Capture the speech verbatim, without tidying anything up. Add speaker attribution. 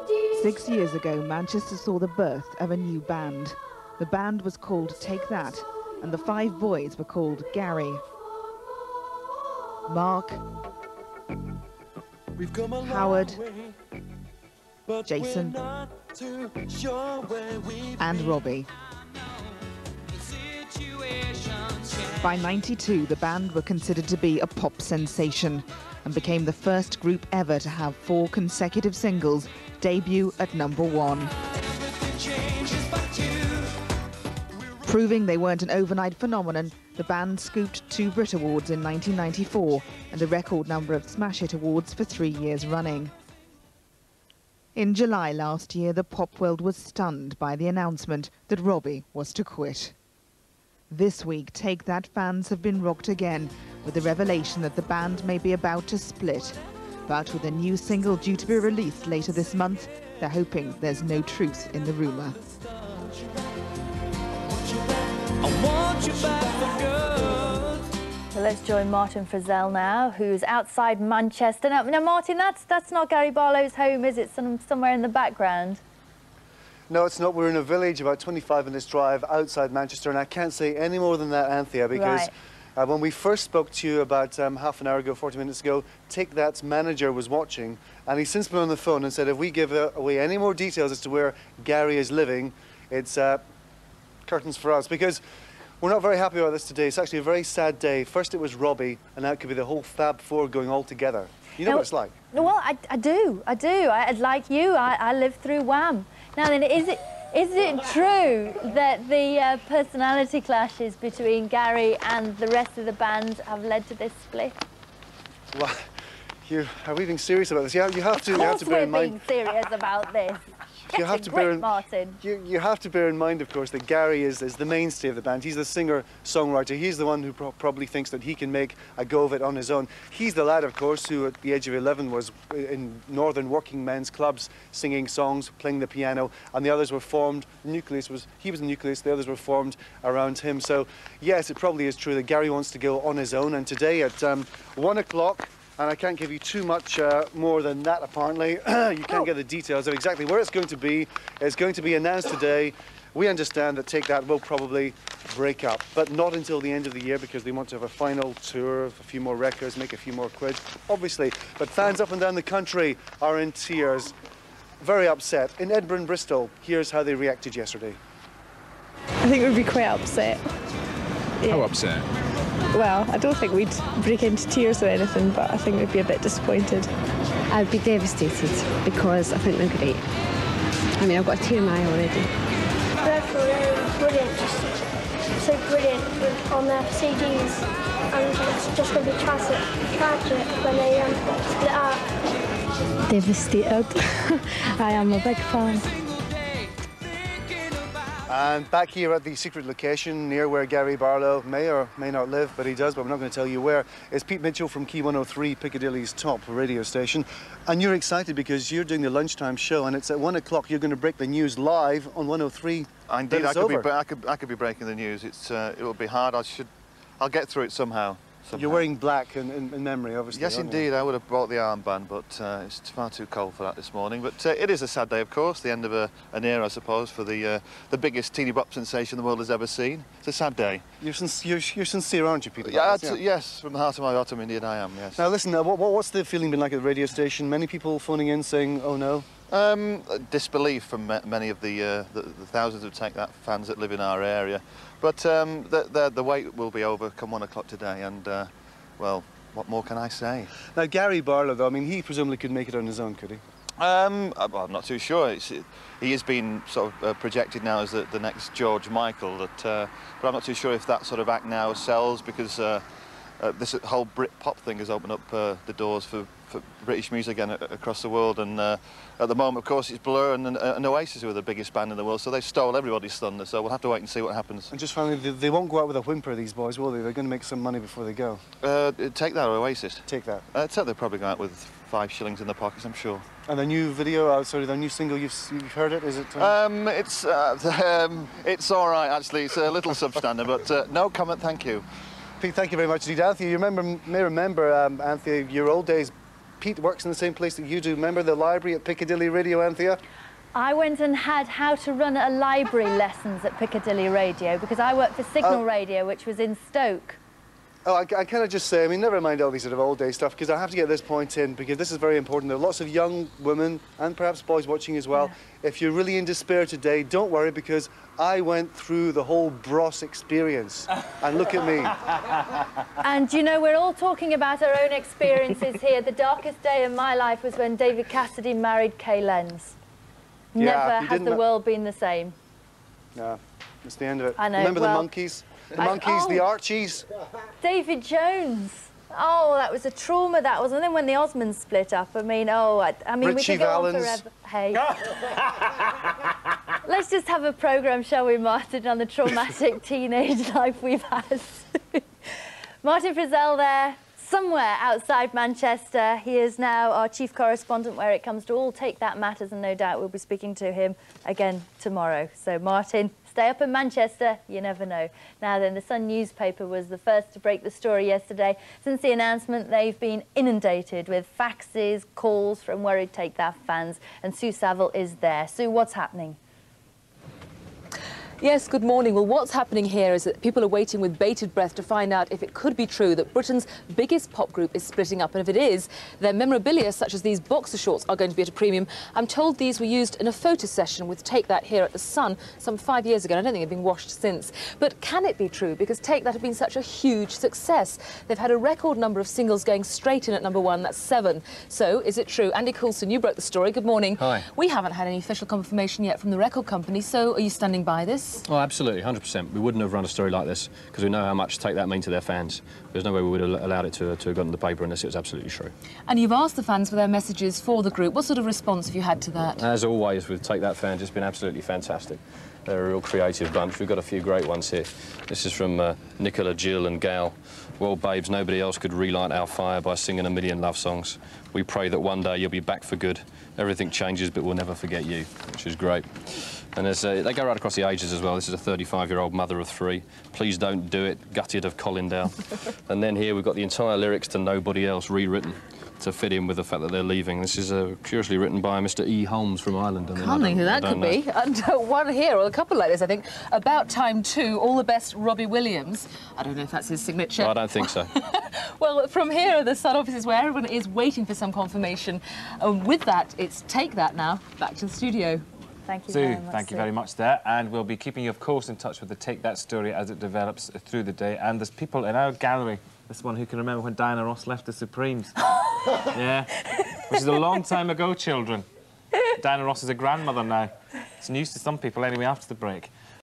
Speaker 1: Six years ago, Manchester saw the birth of a new band. The band was called Take That, and the five boys were called Gary, Mark, Howard, Jason, and Robbie. By ninety-two, the band were considered to be a pop sensation and became the first group ever to have four consecutive singles debut at number one. Proving they weren't an overnight phenomenon, the band scooped two Brit Awards in nineteen ninety-four and a record number of Smash Hit Awards for three years running. In July last year, the pop world was stunned by the announcement that Robbie was to quit. This week, Take That fans have been rocked again with the revelation that the band may be about to split. But with a new single due to be released later this month, they're hoping there's no truth in the rumour.
Speaker 2: So let's join Martin Frizzell now, who's outside Manchester. Now, now Martin, that's, that's not Gary Barlow's home, is it? Some, somewhere in the background?
Speaker 3: No, it's not. We're in a village about twenty-five minutes drive outside Manchester, and I can't say any more than that, Anthea, because
Speaker 2: Right.
Speaker 3: uh, when we first spoke to you about um, half an hour ago, forty minutes ago, Take That's manager was watching, and he's since been on the phone and said if we give uh, away any more details as to where Gary is living, it's uh, curtains for us, because we're not very happy about this today. It's actually a very sad day. First it was Robbie, and now it could be the whole Fab Four going all together. You know
Speaker 2: Now,
Speaker 3: what it's like?
Speaker 2: Well, I, I do, I do. I, like you, I, I lived through Wham. Now then, is it, is it true that the uh, personality clashes between Gary and the rest of the band have led to this split?
Speaker 3: Well, you, are we being serious about this? Yeah, you have to,
Speaker 2: Of
Speaker 3: you have
Speaker 2: course
Speaker 3: to bear
Speaker 2: we're
Speaker 3: in mind.
Speaker 2: being serious about this.
Speaker 3: You have
Speaker 2: Getting
Speaker 3: to
Speaker 2: great,
Speaker 3: bear in,
Speaker 2: Martin.
Speaker 3: You, you have to bear in mind, of course, that Gary is, is the mainstay of the band. He's the singer-songwriter. He's the one who pro probably thinks that he can make a go of it on his own. He's the lad, of course, who at the age of eleven was in northern working men's clubs singing songs, playing the piano, and the others were formed. The nucleus was, he was the nucleus, the others were formed around him. So, yes, it probably is true that Gary wants to go on his own, and today at um, one o'clock, and I can't give you too much uh, more than that, apparently. You can't
Speaker 2: Oh.
Speaker 3: get the details of exactly where it's going to be. It's going to be announced today. We understand that Take That will probably break up, but not until the end of the year, because they want to have a final tour, a few more records, make a few more quid, obviously. But fans up and down the country are in tears, very upset. In Edinburgh and Bristol, here's how they reacted yesterday.
Speaker 4: I think we'd be quite upset. Yeah.
Speaker 5: How upset?
Speaker 4: Well, I don't think we'd break into tears or anything, but I think we'd be a bit disappointed.
Speaker 6: I'd be devastated because I think they're great. I mean, I've got a tear in my eye already.
Speaker 7: Dreadful, they're brilliant, just so brilliant on their C Ds, and it's just going to be tragic, tragic when they um, split up.
Speaker 4: Devastated. I am a big fan.
Speaker 3: And back here at the secret location near where Gary Barlow may or may not live, but he does, but we're not going to tell you where, is Pete Mitchell from Key one oh three, Piccadilly's top radio station. And you're excited because you're doing the lunchtime show, and it's at one o'clock. You're going to break the news live on one oh three.
Speaker 8: Indeed, I could, be, I, could, I could be breaking the news. It's, uh, it will be hard. I should, I'll get through it somehow. Somehow.
Speaker 3: You're wearing black in, in, in memory, obviously.
Speaker 8: Yes, indeed. You? I would have brought the armband, but uh, it's far too cold for that this morning. But uh, it is a sad day, of course, the end of a, an era, I suppose, for the uh, the biggest teeny bop sensation the world has ever seen. It's a sad day.
Speaker 3: You're, sin you're, you're sincere, aren't you, Peter?
Speaker 8: Yeah,
Speaker 3: yeah,
Speaker 8: yes, from the heart of my heart, I'm Indian, I am, yes.
Speaker 3: Now, listen, uh, what, what's the feeling been like at the radio station? Many people phoning in saying, oh, no?
Speaker 8: Um, disbelief from many of the, uh, the, the thousands of Take That fans that live in our area. But um, the, the, the wait will be over come one o'clock today, and... Uh, well, what more can I say? Now, Gary Barlow, though, I mean, he presumably could make it on his own, could he? Um, well, I'm not too sure. It's, it, he has been sort of uh, projected now as the, the next George Michael, that, uh, but I'm not too sure if that sort of act now sells, because uh, uh, this whole Brit-pop thing has opened up uh, the doors for, for British music again across the world, and uh, at the moment, of course, it's Blur and, and Oasis who are the biggest band in the world, so they've stole everybody's thunder, so we'll have to wait and see what happens. And just finally, they, they won't go out with a whimper, these boys, will they? They're going to make some money before they go. Uh, Take That or Oasis? Take That. Uh, Take they'll probably go out with five shillings in their pockets, I'm sure. And their new video, oh, sorry, their new single, you've, you've heard it, is it? Uh... Um, it's, uh, um, it's all right, actually. It's a little substandard, but uh, no comment, thank you. Pete, thank you very much indeed. Anthea, you remember, may remember, um, Anthea, your old days
Speaker 3: Pete works in the same place that you do. Remember the library at Piccadilly Radio, Anthea?
Speaker 2: I went and had how to run a library lessons at Piccadilly Radio because I worked for Signal
Speaker 3: Oh.
Speaker 2: Radio, which was in Stoke.
Speaker 3: Oh, I, I kind of just say, I mean, never mind all these sort of old day stuff, because I have to get this point in, because this is very important. There are lots of young women, and perhaps boys watching as well. Yeah. If you're really in despair today, don't worry, because I went through the whole Bros experience. And look at me.
Speaker 2: And, you know, we're all talking about our own experiences here. The darkest day of my life was when David Cassidy married Kay Lenz.
Speaker 3: Yeah,
Speaker 2: Never
Speaker 3: he
Speaker 2: has
Speaker 3: didn't-
Speaker 2: the world been the same.
Speaker 3: Yeah, that's the end of it.
Speaker 2: I know,
Speaker 3: Remember
Speaker 2: well,
Speaker 3: the monkeys? The
Speaker 2: I-
Speaker 3: monkeys,
Speaker 2: oh.
Speaker 3: the Archies?
Speaker 2: David Jones. Oh, that was a trauma, that was. And then when the Osmonds split up, I mean, oh, I, I mean,
Speaker 3: Richie
Speaker 2: we could go
Speaker 3: Valens.
Speaker 2: on forever. Hey. Let's just have a programme, shall we, Martin, on the traumatic teenage life we've had. Martin Frizzell there, somewhere outside Manchester. He is now our chief correspondent where it comes to all Take That matters, and no doubt we'll be speaking to him again tomorrow. So, Martin, stay up in Manchester, you never know. Now then, the Sun newspaper was the first to break the story yesterday. Since the announcement, they've been inundated with faxes, calls from worried Take That fans, and Sue Saville is there. Sue, what's happening?
Speaker 5: Yes, good morning. Well, what's happening here is that people are waiting with bated breath to find out if it could be true that Britain's biggest pop group is splitting up. And if it is, their memorabilia, such as these boxer shorts, are going to be at a premium. I'm told these were used in a photo session with Take That here at the Sun some five years ago. I don't think they've been washed since. But can it be true? Because Take That have been such a huge success. They've had a record number of singles going straight in at number one. That's seven. So, is it true? Andy Coulson, you broke the story. Good morning.
Speaker 9: Hi.
Speaker 5: We haven't had any official confirmation yet from the record company. So, are you standing by this?
Speaker 9: Oh, absolutely, one hundred percent. We wouldn't have run a story like this because we know how much Take That mean to their fans. There's no way we would have allowed it to, to have gotten to the paper unless it was absolutely true.
Speaker 5: And you've asked the fans for their messages for the group. What sort of response have you had to that?
Speaker 9: As always, with Take That fans, it's been absolutely fantastic. They're a real creative bunch. We've got a few great ones here. This is from uh, Nicola, Jill and Gal. Well, babes, nobody else could relight our fire by singing a million love songs. We pray that one day you'll be back for good. Everything changes, but we'll never forget you, which is great. And there's, uh, they go right across the ages as well. This is a thirty-five-year-old mother of three. Please don't do it, gutted of Collindale. And then here we've got the entire lyrics to Nobody Else rewritten to fit in with the fact that they're leaving. This is uh, curiously written by Mister E. Holmes from Ireland. I mean,
Speaker 5: Can't think who that could
Speaker 9: know.
Speaker 5: be. And uh, one here, or a couple like this, I think. About Time two, All the Best, Robbie Williams. I don't know if that's his signature.
Speaker 9: I don't think so.
Speaker 5: Well, from here, the Sun office is where everyone is waiting for some confirmation. And with that, it's Take That now. Back to the studio.
Speaker 2: Thank you
Speaker 10: Sue,
Speaker 2: very much.
Speaker 10: thank you
Speaker 2: Sue.
Speaker 10: very much there, and we'll be keeping you, of course, in touch with the Take That story as it develops through the day. And there's people in our gallery, this one who can remember when Diana Ross left the Supremes. Yeah, which is a long time ago, children. Diana Ross is a grandmother now. It's news to some people anyway after the break.